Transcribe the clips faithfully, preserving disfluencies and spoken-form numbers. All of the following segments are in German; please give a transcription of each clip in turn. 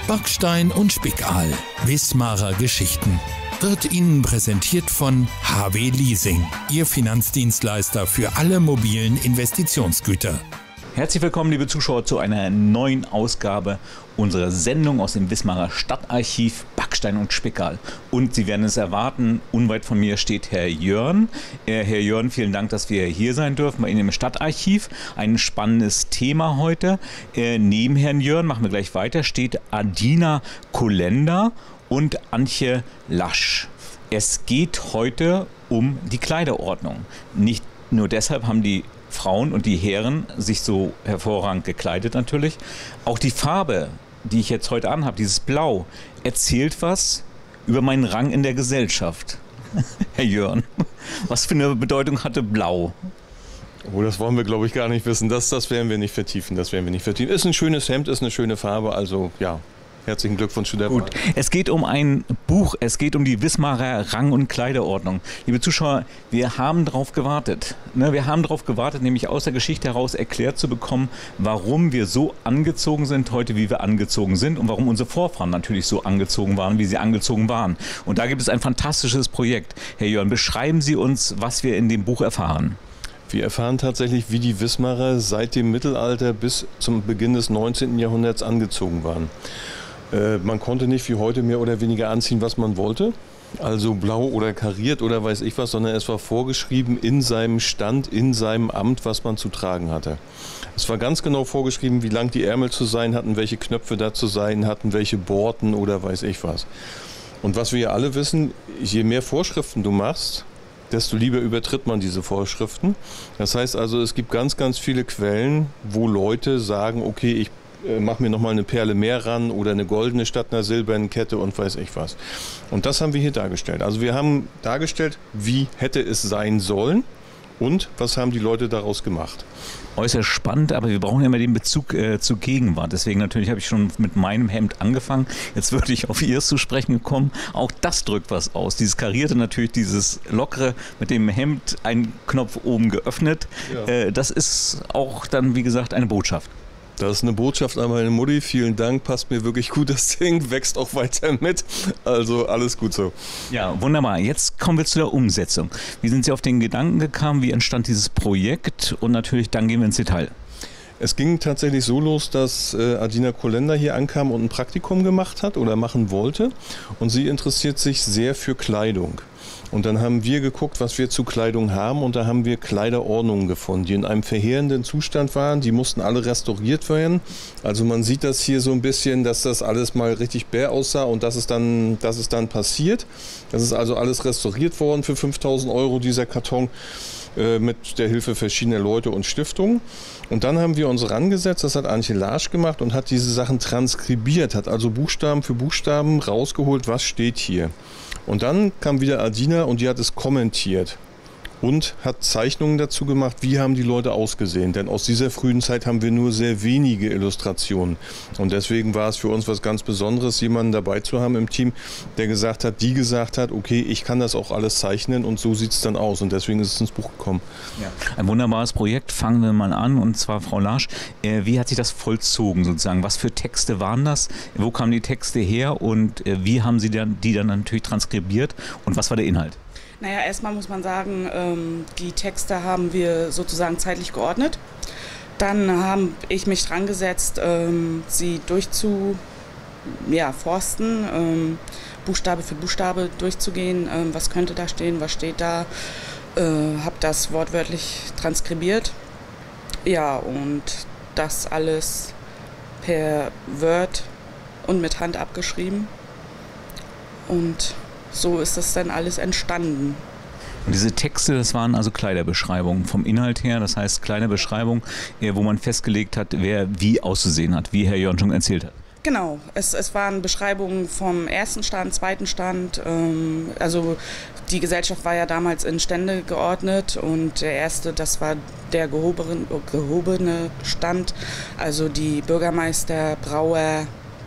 Backstein und Spickaal. Wismarer Geschichten. Wird Ihnen präsentiert von H W Leasing, Ihr Finanzdienstleister für alle mobilen Investitionsgüter. Herzlich willkommen, liebe Zuschauer, zu einer neuen Ausgabe unserer Sendung aus dem Wismarer Stadtarchiv Backstein und Spickaal. Und Sie werden es erwarten, unweit von mir steht Herr Jörn. Äh, Herr Jörn, vielen Dank, dass wir hier sein dürfen bei Ihnen im Stadtarchiv. Ein spannendes Thema heute. Äh, neben Herrn Jörn, machen wir gleich weiter, steht Adina Kolender und Antje Lasch. Es geht heute um die Kleiderordnung. Nicht nur deshalb haben die Frauen und die Herren sich so hervorragend gekleidet natürlich. Auch die Farbe, die ich jetzt heute anhabe, dieses Blau, erzählt was über meinen Rang in der Gesellschaft. Herr Jörn, was für eine Bedeutung hatte Blau? Oh, das wollen wir, glaube ich, gar nicht wissen. Das, das werden wir nicht vertiefen. Das werden wir nicht vertiefen. Ist ein schönes Hemd, ist eine schöne Farbe. Also ja, herzlichen Glückwunsch zu der Gut, Wahl. Es geht um ein Buch, es geht um die Wismarer Rang- und Kleiderordnung. Liebe Zuschauer, wir haben darauf gewartet. Ne, wir haben darauf gewartet, nämlich aus der Geschichte heraus erklärt zu bekommen, warum wir so angezogen sind heute, wie wir angezogen sind und warum unsere Vorfahren natürlich so angezogen waren, wie sie angezogen waren. Und da gibt es ein fantastisches Projekt. Herr Jörn, beschreiben Sie uns, was wir in dem Buch erfahren. Wir erfahren tatsächlich, wie die Wismarer seit dem Mittelalter bis zum Beginn des neunzehnten Jahrhunderts angezogen waren. Äh, man konnte nicht wie heute mehr oder weniger anziehen, was man wollte. Also blau oder kariert oder weiß ich was, sondern es war vorgeschrieben in seinem Stand, in seinem Amt, was man zu tragen hatte. Es war ganz genau vorgeschrieben, wie lang die Ärmel zu sein hatten, welche Knöpfe da zu sein hatten, welche Borten oder weiß ich was. Und was wir ja alle wissen, je mehr Vorschriften du machst, desto lieber übertritt man diese Vorschriften. Das heißt also, es gibt ganz, ganz viele Quellen, wo Leute sagen, okay, ich äh, mache mir nochmal eine Perle mehr ran oder eine goldene statt einer silbernen Kette und weiß ich was. Und das haben wir hier dargestellt. Also wir haben dargestellt, wie hätte es sein sollen und was haben die Leute daraus gemacht. Äußerst spannend, aber wir brauchen ja immer den Bezug äh, zur Gegenwart. Deswegen natürlich habe ich schon mit meinem Hemd angefangen. Jetzt würde ich auf Ihres zu sprechen kommen. Auch das drückt was aus. Dieses Karierte natürlich, dieses Lockere mit dem Hemd, ein Knopf oben geöffnet. Ja. Äh, das ist auch dann, wie gesagt, eine Botschaft. Das ist eine Botschaft an meine Mutti. Vielen Dank, passt mir wirklich gut. Das Ding wächst auch weiter mit. Also alles gut so. Ja, wunderbar. Jetzt kommen wir zu der Umsetzung. Wie sind Sie auf den Gedanken gekommen? Wie entstand dieses Projekt? Und natürlich, dann gehen wir ins Detail. Es ging tatsächlich so los, dass äh, Adina Kolender hier ankam und ein Praktikum gemacht hat oder machen wollte. Und sie interessiert sich sehr für Kleidung. Und dann haben wir geguckt, was wir zu Kleidung haben, und da haben wir Kleiderordnungen gefunden, die in einem verheerenden Zustand waren. Die mussten alle restauriert werden. Also man sieht das hier so ein bisschen, dass das alles mal richtig bäh aussah, und das ist dann, das ist dann passiert. Das ist also alles restauriert worden für fünftausend Euro, dieser Karton, äh, mit der Hilfe verschiedener Leute und Stiftungen. Und dann haben wir uns rangesetzt, das hat Antje Lasch gemacht und hat diese Sachen transkribiert, hat also Buchstaben für Buchstaben rausgeholt, was steht hier. Und dann kam wieder Adina und die hat es kommentiert und hat Zeichnungen dazu gemacht, wie haben die Leute ausgesehen. Denn aus dieser frühen Zeit haben wir nur sehr wenige Illustrationen. Und deswegen war es für uns was ganz Besonderes, jemanden dabei zu haben im Team, der gesagt hat, die gesagt hat, okay, ich kann das auch alles zeichnen, und so sieht es dann aus. Und deswegen ist es ins Buch gekommen. Ja. Ein wunderbares Projekt, fangen wir mal an. Und zwar, Frau Lasch, äh, wie hat sich das vollzogen sozusagen? Was für Texte waren das? Wo kamen die Texte her? Und äh, wie haben Sie dann, die dann natürlich transkribiert? Und was war der Inhalt? Naja, erstmal muss man sagen, ähm, die Texte haben wir sozusagen zeitlich geordnet. Dann habe ich mich dran gesetzt, ähm, sie durchzu, ja, forsten, ähm, Buchstabe für Buchstabe durchzugehen. Ähm, was könnte da stehen, was steht da? Äh, habe das wortwörtlich transkribiert. Ja, und das alles per Word und mit Hand abgeschrieben. Und so ist das dann alles entstanden. Und diese Texte, das waren also Kleiderbeschreibungen vom Inhalt her, das heißt Kleiderbeschreibung, wo man festgelegt hat, wer wie auszusehen hat, wie Herr Jörn schon erzählt hat. Genau, es, es waren Beschreibungen vom ersten Stand, zweiten Stand. Ähm, also die Gesellschaft war ja damals in Stände geordnet, und der erste, das war der gehobene, gehobene Stand, also die Bürgermeister, Brauer,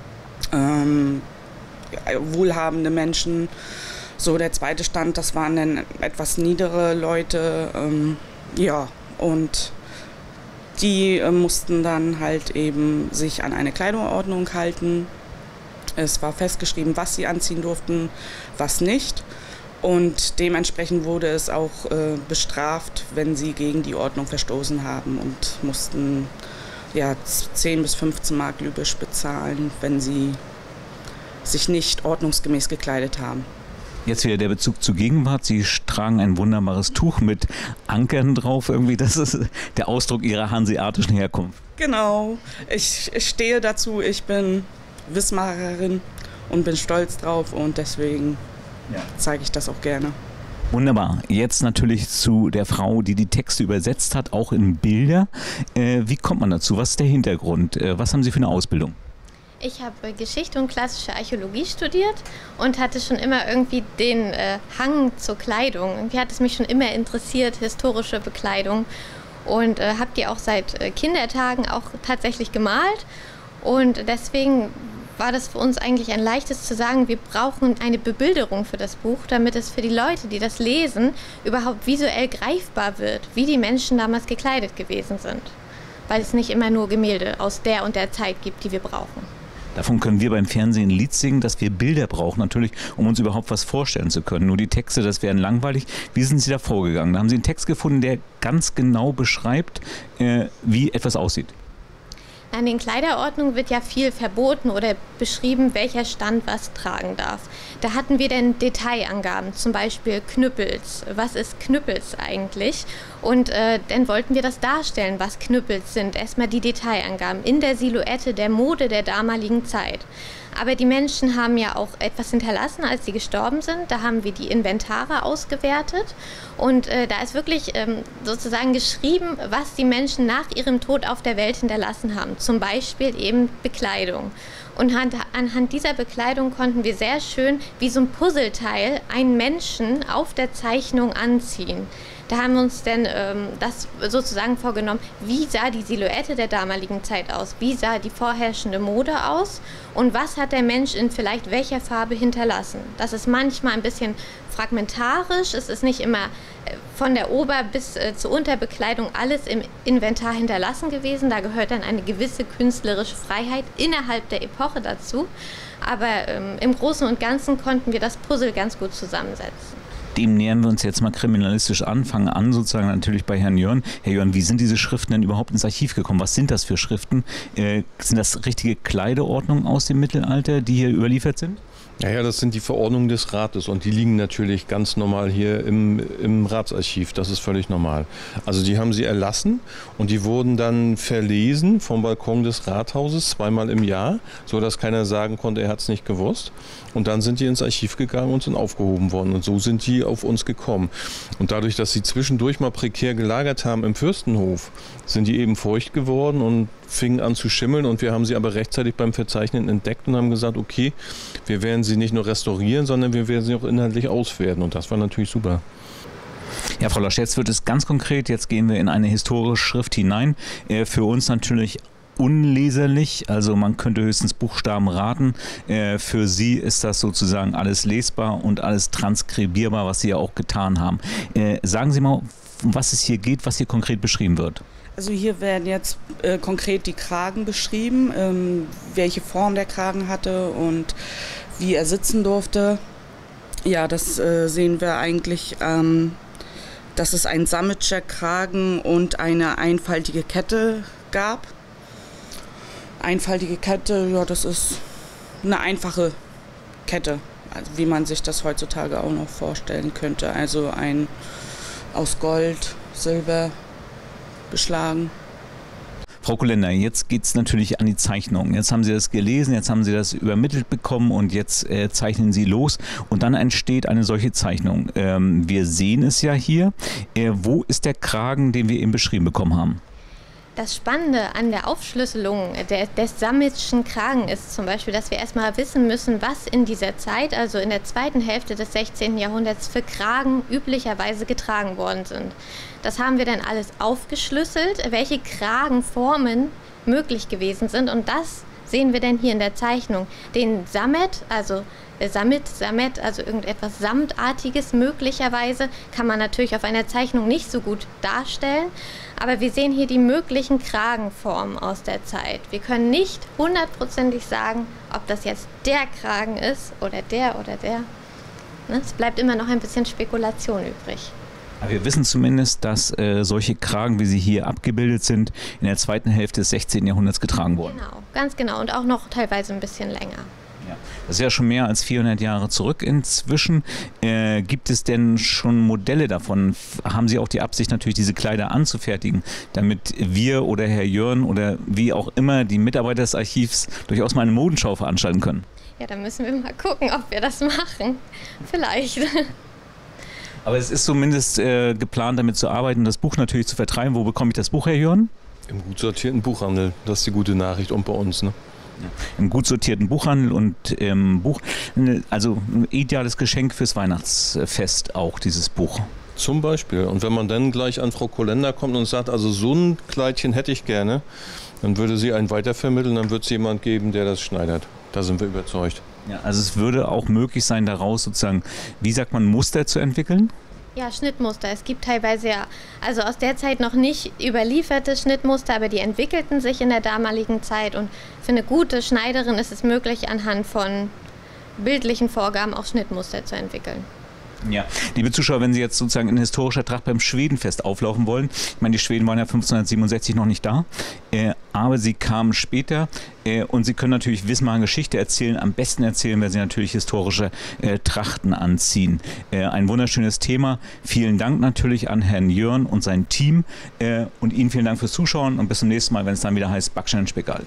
ähm, wohlhabende Menschen. So, der zweite Stand, das waren dann etwas niedere Leute, ähm, ja, und die äh, mussten dann halt eben sich an eine Kleiderordnung halten. Es war festgeschrieben, was sie anziehen durften, was nicht. Und dementsprechend wurde es auch äh, bestraft, wenn sie gegen die Ordnung verstoßen haben und mussten ja, zehn bis fünfzehn Mark Lübisch bezahlen, wenn sie sich nicht ordnungsgemäß gekleidet haben. Jetzt wieder der Bezug zur Gegenwart. Sie tragen ein wunderbares Tuch mit Ankern drauf. Irgendwie, das ist der Ausdruck Ihrer hanseatischen Herkunft. Genau. Ich, ich stehe dazu. Ich bin Wismarerin und bin stolz drauf und deswegen ja. zeige ich das auch gerne. Wunderbar. Jetzt natürlich zu der Frau, die die Texte übersetzt hat, auch in Bilder. Äh, wie kommt man dazu? Was ist der Hintergrund? Äh, was haben Sie für eine Ausbildung? Ich habe Geschichte und klassische Archäologie studiert und hatte schon immer irgendwie den äh, Hang zur Kleidung. Irgendwie hat es mich schon immer interessiert, historische Bekleidung. Und äh, habe die auch seit äh, Kindertagen auch tatsächlich gemalt. Und deswegen war das für uns eigentlich ein leichtes zu sagen, wir brauchen eine Bebilderung für das Buch, damit es für die Leute, die das lesen, überhaupt visuell greifbar wird, wie die Menschen damals gekleidet gewesen sind. Weil es nicht immer nur Gemälde aus der und der Zeit gibt, die wir brauchen. Davon können wir beim Fernsehen ein Lied singen, dass wir Bilder brauchen, natürlich, um uns überhaupt was vorstellen zu können. Nur die Texte, das wären langweilig. Wie sind Sie da vorgegangen? Da haben Sie einen Text gefunden, der ganz genau beschreibt, äh, wie etwas aussieht. An den Kleiderordnungen wird ja viel verboten oder beschrieben, welcher Stand was tragen darf. Da hatten wir dann Detailangaben, zum Beispiel Knüppels. Was ist Knüppels eigentlich? Und äh, dann wollten wir das darstellen, was Knüppels sind. Erstmal die Detailangaben in der Silhouette der Mode der damaligen Zeit. Aber die Menschen haben ja auch etwas hinterlassen, als sie gestorben sind. Da haben wir die Inventare ausgewertet. Und äh, da ist wirklich ähm, sozusagen geschrieben, was die Menschen nach ihrem Tod auf der Welt hinterlassen haben. Zum Beispiel eben Bekleidung. Und anhand dieser Bekleidung konnten wir sehr schön wie so ein Puzzleteil einen Menschen auf der Zeichnung anziehen. Da haben wir uns dann ähm, das sozusagen vorgenommen, wie sah die Silhouette der damaligen Zeit aus, wie sah die vorherrschende Mode aus und was hat der Mensch in vielleicht welcher Farbe hinterlassen. Das ist manchmal ein bisschen fragmentarisch, es ist nicht immer von der Ober- bis äh, zur Unterbekleidung alles im Inventar hinterlassen gewesen. Da gehört dann eine gewisse künstlerische Freiheit innerhalb der Epoche dazu. Aber ähm, im Großen und Ganzen konnten wir das Puzzle ganz gut zusammensetzen. Dem nähern wir uns jetzt mal kriminalistisch an, fangen an sozusagen natürlich bei Herrn Jörn. Herr Jörn, wie sind diese Schriften denn überhaupt ins Archiv gekommen? Was sind das für Schriften? Äh, sind das richtige Kleiderordnungen aus dem Mittelalter, die hier überliefert sind? Ja, ja, das sind die Verordnungen des Rates und die liegen natürlich ganz normal hier im, im Ratsarchiv. Das ist völlig normal. Also die haben sie erlassen und die wurden dann verlesen vom Balkon des Rathauses zweimal im Jahr, sodass keiner sagen konnte, er hat es nicht gewusst. Und dann sind die ins Archiv gegangen und sind aufgehoben worden und so sind die auf uns gekommen. Und dadurch, dass sie zwischendurch mal prekär gelagert haben im Fürstenhof, sind die eben feucht geworden und fingen an zu schimmeln und wir haben sie aber rechtzeitig beim Verzeichnen entdeckt und haben gesagt, okay, wir werden sie nicht nur restaurieren, sondern wir werden sie auch inhaltlich auswerten und das war natürlich super. Ja, Frau Losch, jetzt wird es ganz konkret, jetzt gehen wir in eine historische Schrift hinein, äh, für uns natürlich unleserlich, also man könnte höchstens Buchstaben raten. Äh, für Sie ist das sozusagen alles lesbar und alles transkribierbar, was Sie ja auch getan haben. Äh, sagen Sie mal, um was es hier geht, was hier konkret beschrieben wird. Also hier werden jetzt äh, konkret die Kragen beschrieben, ähm, welche Form der Kragen hatte und wie er sitzen durfte. Ja, das äh, sehen wir eigentlich, ähm, dass es einen Sammetscher Kragen und eine einfaltige Kette gab. Einfaltige Kette, ja, das ist eine einfache Kette, also wie man sich das heutzutage auch noch vorstellen könnte. Also ein aus Gold, Silber beschlagen. Frau Kolender, jetzt geht es natürlich an die Zeichnung. Jetzt haben Sie das gelesen, jetzt haben Sie das übermittelt bekommen und jetzt äh, zeichnen Sie los und dann entsteht eine solche Zeichnung. Ähm, wir sehen es ja hier. Äh, wo ist der Kragen, den wir eben beschrieben bekommen haben? Das Spannende an der Aufschlüsselung der, des Sammetschen Kragen ist zum Beispiel, dass wir erstmal wissen müssen, was in dieser Zeit, also in der zweiten Hälfte des sechzehnten Jahrhunderts, für Kragen üblicherweise getragen worden sind. Das haben wir dann alles aufgeschlüsselt, welche Kragenformen möglich gewesen sind und das sehen wir dann hier in der Zeichnung. Den Sammet, also Samit, Samet, also irgendetwas Samtartiges möglicherweise, kann man natürlich auf einer Zeichnung nicht so gut darstellen. Aber wir sehen hier die möglichen Kragenformen aus der Zeit. Wir können nicht hundertprozentig sagen, ob das jetzt der Kragen ist oder der oder der. Ne? Es bleibt immer noch ein bisschen Spekulation übrig. Aber wir wissen zumindest, dass äh, solche Kragen, wie sie hier abgebildet sind, in der zweiten Hälfte des sechzehnten Jahrhunderts getragen wurden. Genau, ganz genau. Und auch noch teilweise ein bisschen länger. Ja. Das ist ja schon mehr als vierhundert Jahre zurück inzwischen. Äh, gibt es denn schon Modelle davon? Haben Sie auch die Absicht, natürlich diese Kleider anzufertigen, damit wir oder Herr Jörn oder wie auch immer die Mitarbeiter des Archivs durchaus mal eine Modenschau veranstalten können? Ja, da müssen wir mal gucken, ob wir das machen. Vielleicht. Aber es ist zumindest äh, geplant, damit zu arbeiten, das Buch natürlich zu vertreiben. Wo bekomme ich das Buch, Herr Jörn? Im gut sortierten Buchhandel. Das ist die gute Nachricht und bei uns, ne? Ja. Im gut sortierten Buchhandel und im Buch, also ein ideales Geschenk fürs Weihnachtsfest auch, dieses Buch. Zum Beispiel. Und wenn man dann gleich an Frau Kolender kommt und sagt, also so ein Kleidchen hätte ich gerne, dann würde sie einen weitervermitteln, dann wird es jemand geben, der das schneidert. Da sind wir überzeugt. Ja, also es würde auch möglich sein, daraus sozusagen, wie sagt man, Muster zu entwickeln? Ja, Schnittmuster. Es gibt teilweise ja, also aus der Zeit noch nicht überlieferte Schnittmuster, aber die entwickelten sich in der damaligen Zeit. Und für eine gute Schneiderin ist es möglich, anhand von bildlichen Vorgaben auch Schnittmuster zu entwickeln. Ja, liebe Zuschauer, wenn Sie jetzt sozusagen in historischer Tracht beim Schwedenfest auflaufen wollen, ich meine, die Schweden waren ja fünfzehnhundertsiebenundsechzig noch nicht da, äh, aber sie kamen später äh, und Sie können natürlich Wismarer Geschichte erzählen, am besten erzählen, wenn Sie natürlich historische äh, Trachten anziehen. Äh, ein wunderschönes Thema. Vielen Dank natürlich an Herrn Jörn und sein Team äh, und Ihnen vielen Dank fürs Zuschauen und bis zum nächsten Mal, wenn es dann wieder heißt Backstein und Spickerl.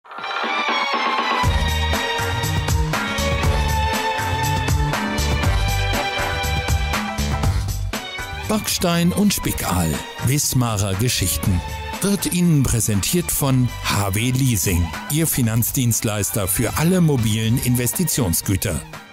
Backstein und Spickerl, Wismarer Geschichten, wird Ihnen präsentiert von H W Leasing, Ihr Finanzdienstleister für alle mobilen Investitionsgüter.